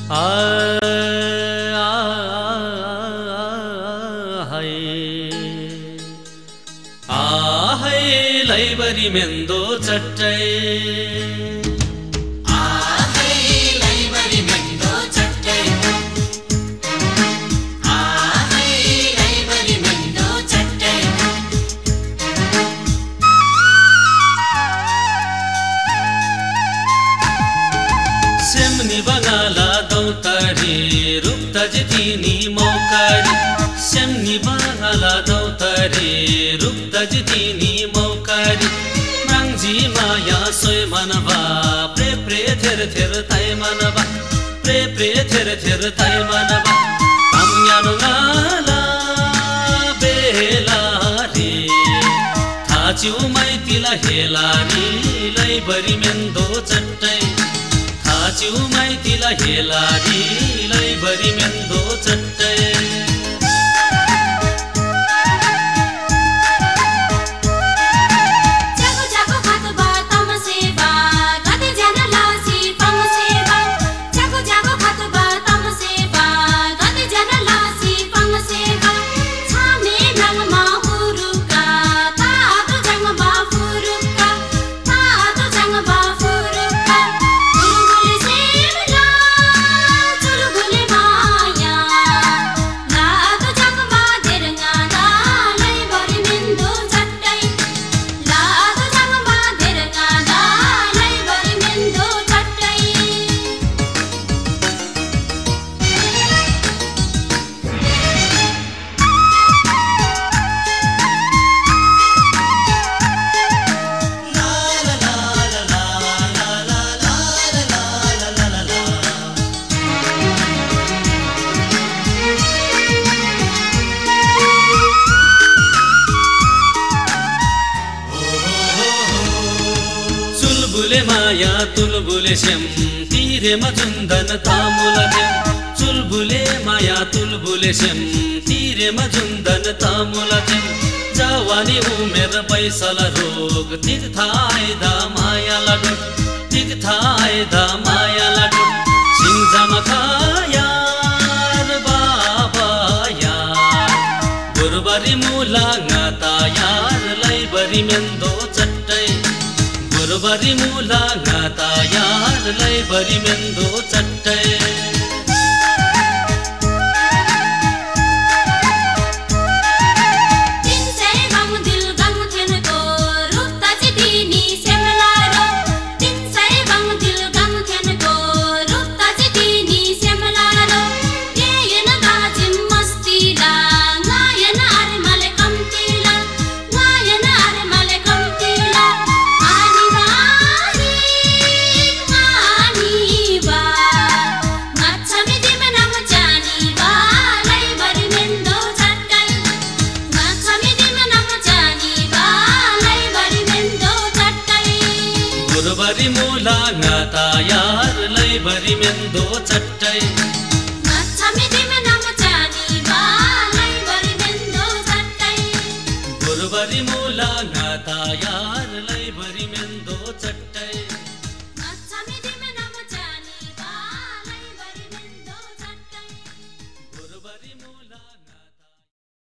लैबरी मेन्दो चट्टै सेमनी बगाला दौतरी रूप तजदीनी मौकारी सेमनी बगाला दौतरी रूप तजदीनी मौकारी मांगजी माया सोय मनवा प्रे प्रे थेर थेर ताई मनवा प्रे प्रे थेर थेर ताई मनवा कामयानो गाला बेला रे थाचिउ माइतिला हेलारी लैबरी मेन्दो चट्टै थाचिउ माइतिला हेलारी लैबरी मेन्दो चट्टै चुलबुले माया तुलबुले श्याम तीरे मजुन्दन तामुला देम चुलबुले माया तुलबुले श्याम तीरे मजुन्दन तामुला देम जवानी उमेर पैसला रोग तिगथाय दा माया लाडो तिगथाय दा माया लाडो सिंजामा खायार बाबा यार गुरबारी मुला गाता यार लैबरी मेन्दो चट्टै गुरबारी मुला गाता यार लैबरी मेन्दो चट्टै गुरबारी मुला गाता यार लैबरी मेन्दो चट्टै गुरबारी मुला गाता यार लैबरी मेन्दो चट्टै।